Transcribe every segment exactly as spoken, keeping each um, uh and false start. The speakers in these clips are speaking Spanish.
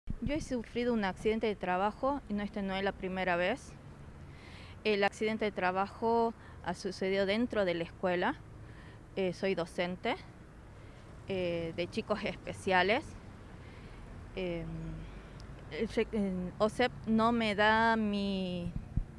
Yo he sufrido un accidente de trabajo y no, este no es la primera vez. El accidente de trabajo ha sucedido dentro de la escuela. Eh, soy docente eh, de chicos especiales. Eh, el O S E P no me da mi,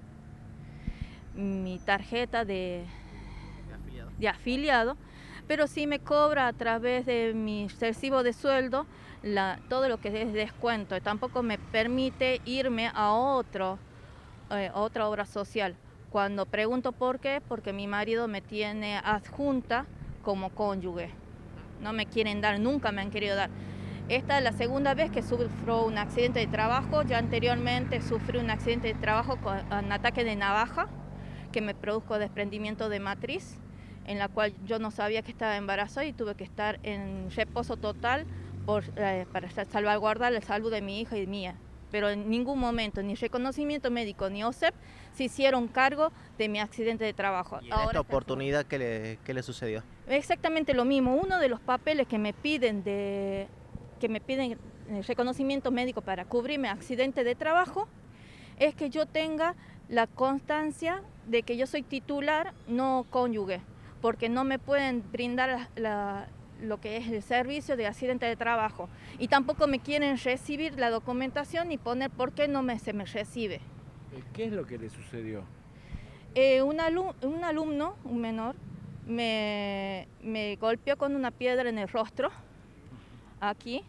mi tarjeta de, ¿De afiliado? de afiliado, pero sí me cobra a través de mi recibo de sueldo la, todo lo que es descuento. Y tampoco me permite irme a otro, eh, otra obra social. Cuando pregunto por qué, porque mi marido me tiene adjunta como cónyuge. No me quieren dar, nunca me han querido dar. Esta es la segunda vez que sufro un accidente de trabajo. Ya anteriormente sufrí un accidente de trabajo con un ataque de navaja que me produjo desprendimiento de matriz, en la cual yo no sabía que estaba embarazada y tuve que estar en reposo total por, eh, para salvaguardar la salud de mi hija y mía. Pero en ningún momento, ni reconocimiento médico ni O S E P se hicieron cargo de mi accidente de trabajo. ¿Y en Ahora esta oportunidad qué le, qué le sucedió? Exactamente lo mismo. Uno de los papeles que me piden de que me piden reconocimiento médico para cubrirme accidente de trabajo es que yo tenga la constancia de que yo soy titular, no cónyuge, porque no me pueden brindar la, la, lo que es el servicio de accidente de trabajo y tampoco me quieren recibir la documentación y poner por qué no me, se me recibe. ¿Qué es lo que le sucedió? Eh, un, alum, un alumno, un menor, me, me golpeó con una piedra en el rostro, aquí,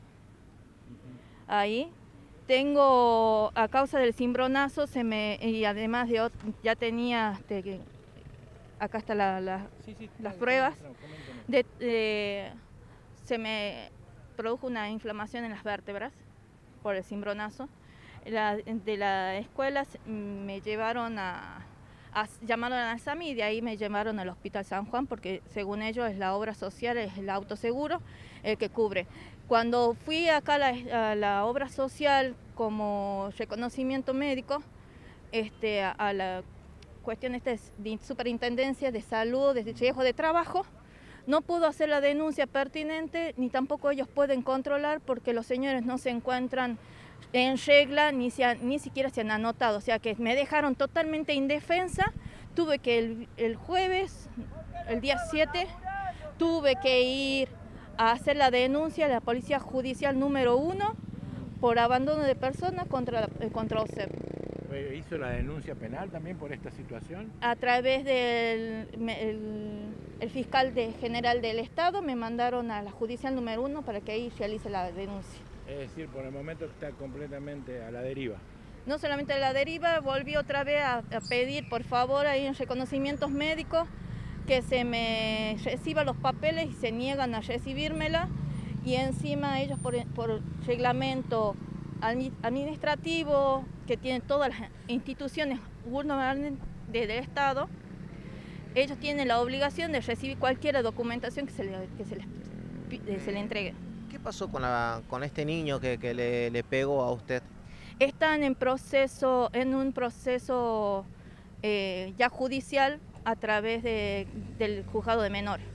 ahí. Tengo, a causa del cimbronazo, se me, y además de, ya tenía, este, acá están la, la, sí, sí, las pruebas, de, eh, se me produjo una inflamación en las vértebras por el cimbronazo. La, de la escuela me llevaron a, a llamaron al SAMI y de ahí me llevaron al Hospital San Juan porque según ellos es la obra social, es el autoseguro el que cubre. Cuando fui acá a la, a la obra social como reconocimiento médico, este, a, a la cuestión esta de superintendencia de salud, de riesgo de trabajo, no pudo hacer la denuncia pertinente ni tampoco ellos pueden controlar porque los señores no se encuentran en regla ni, se han, ni siquiera se han anotado, o sea que me dejaron totalmente indefensa. Tuve que el, el jueves, el día siete, tuve que ir a hacer la denuncia a la Policía Judicial número uno por abandono de personas contra, contra O S E P. ¿Hizo la denuncia penal también por esta situación? A través del el, el fiscal de, general del Estado me mandaron a la Judicial número uno para que ahí realice la denuncia. Es decir, por el momento está completamente a la deriva. No solamente a la deriva, volví otra vez a, a pedir por favor ahí en reconocimientos médicos que se me reciban los papeles y se niegan a recibírmela y encima ellos por, por reglamento administrativo que tienen todas las instituciones gubernamentales del Estado, ellos tienen la obligación de recibir cualquier documentación que se le, que se les, se le entregue. ¿Qué pasó con, la, con este niño que, que le, le pegó a usted? Están en proceso, en un proceso eh, ya judicial a través de, del juzgado de menores.